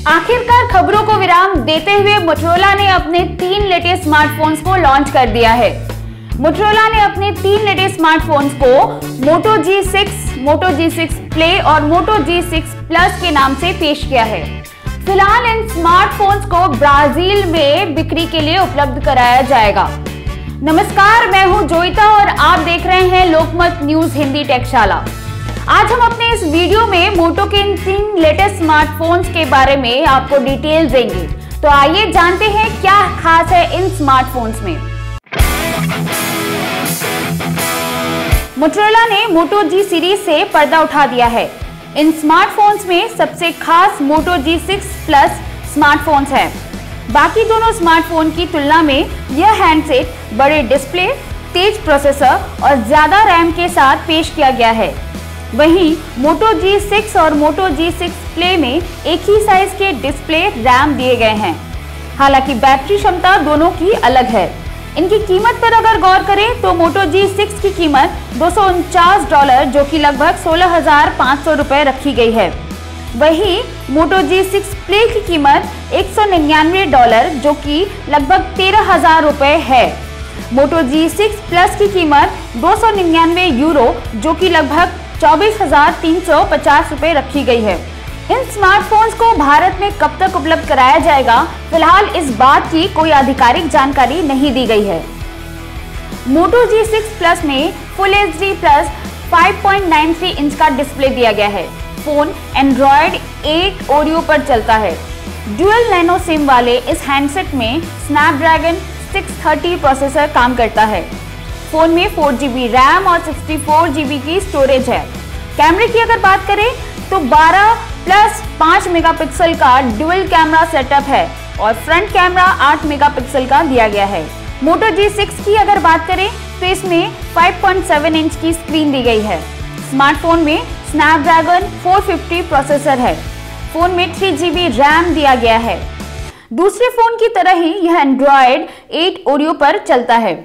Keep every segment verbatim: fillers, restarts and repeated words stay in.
आखिरकार खबरों को विराम देते हुए मोटोरोला ने अपने तीन लेटेस्ट स्मार्टफोन्स को लॉन्च कर दिया है। मोटोरोला ने अपने तीन लेटेस्ट स्मार्टफोन्स को Moto G six, Moto G six play और मोटो जी सिक्स प्लस के नाम से पेश किया है। फिलहाल इन स्मार्टफोन्स को ब्राजील में बिक्री के लिए उपलब्ध कराया जाएगा। नमस्कार, मैं हूं जोईता और आप देख रहे हैं लोकमत न्यूज हिंदी टेकशाला। आज हम अपने इस वीडियो में मोटो के इन तीन लेटेस्ट स्मार्टफोन्स के बारे में आपको डिटेल देंगे। तो आइए जानते हैं क्या खास है इन स्मार्टफोन्स में। मोटोरोला ने मोटो जी सीरीज से पर्दा उठा दिया है। इन स्मार्टफोन्स में सबसे खास Moto G six plus smartphones है। बाकी दोनों स्मार्टफोन की तुलना में यह हैंडसेट बड़े डिस्प्ले, तेज प्रोसेसर और ज्यादा रैम के साथ पेश किया गया है। वहीं मोटो जी सिक्स और मोटो जी सिक्स प्ले में एक ही साइज के डिस्प्ले, रैम दिए गए हैं। हालांकि बैटरी क्षमता दोनों की अलग है। इनकी कीमत पर अगर गौर करें तो मोटो जी सिक्स की कीमत दो सौ उनचास डॉलर जो कि लगभग सोलह हजार पाँच सौ रुपए रखी गई है। वहीं मोटो जी सिक्स प्ले की कीमत एक सौ निन्यानवे डॉलर जो कि लगभग तेरह हजार रुपए है। मोटो जी सिक्स प्लस की कीमत दो सौ निन्यानवे यूरो जो कि लगभग चौबीस हजार तीन सौ पचास रुपए रखी गई है। इन स्मार्टफोन्स को भारत में कब तक उपलब्ध कराया जाएगा, फिलहाल इस बात की कोई आधिकारिक जानकारी नहीं दी गई है। मोटो जी सिक्स प्लस में full H D plus five point nine three inch का डिस्प्ले दिया गया है। फोन एंड्रॉयड एट ओरियो पर चलता है। ड्यूअल नैनो सिम वाले इस हैंडसेट में स्नैपड्रैगन सिक्स थर्टी प्रोसेसर काम करता है। फोन में फोर जी बी रैम और सिक्सटी फोर जी बी की स्टोरेज है। कैमरे की अगर बात करें तो बारह प्लस पाँच मेगापिक्सल का डुअल कैमरा सेटअप है और फ्रंट कैमरा आठ मेगापिक्सल का दिया गया है। मोटो जी सिक्स की अगर बात करें तो इसमें फाइव पॉइंट सेवन इंच की स्क्रीन दी गई है। स्मार्टफोन में स्नैपड्रैगन फोर फिफ्टी प्रोसेसर है। फोन में थ्री जी बी रैम दिया गया है। दूसरे फोन की तरह ही यह एंड्रॉयड एट ओरियो पर चलता है।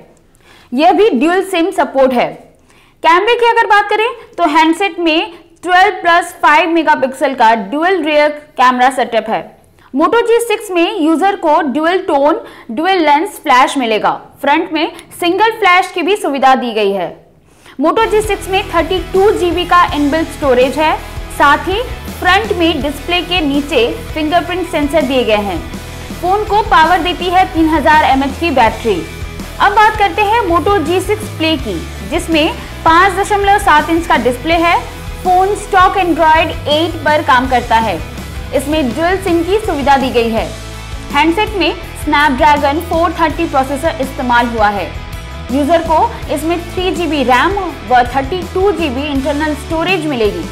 यह भी ड्यूल सिम सपोर्ट है। कैमरे की अगर बात करें तो हैंडसेट में ट्वेल्व प्लस फाइव मेगापिक्सल का ड्यूल रियर कैमरा सेटअप है। मोटो जी सिक्स में यूजर को dual tone, dual lens flash मिलेगा। फ्रंट में सिंगल फ्लैश की भी सुविधा दी गई है। मोटो जी सिक्स में थर्टी टू जी बी का इनबिल्ट स्टोरेज है। साथ ही फ्रंट में डिस्प्ले के नीचे फिंगरप्रिंट सेंसर दिए गए हैं। फोन को पावर देती है तीन हजार एम एच की बैटरी। अब बात करते हैं मोटो जी सिक्स प्ले की, जिसमें पाँच दशमलव सात इंच का डिस्प्ले है। फोन स्टॉक एंड्रॉयड एट पर काम करता है। इसमें डुअल सिम की सुविधा दी गई है। हैंडसेट में स्नैपड्रैगन फोर थर्टी प्रोसेसर इस्तेमाल हुआ है। यूजर को इसमें थ्री जी बी रैम व thirty two G B internal storage मिलेगी।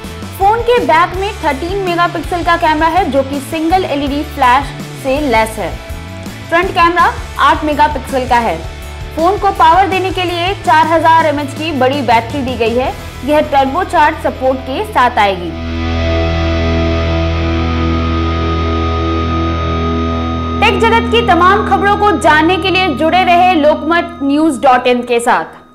फोन के बैक में थर्टीन मेगापिक्सल का कैमरा है जो कि single L E D flash से लैस है। फ्रंट कैमरा आठ मेगापिक्सल का है। फोन को पावर देने के लिए चार हजार एम एच की बड़ी बैटरी दी गई है। यह टर्बोचार्ज सपोर्ट के साथ आएगी। टेक जगत की तमाम खबरों को जानने के लिए जुड़े रहे लोकमत न्यूज डॉट इन के साथ।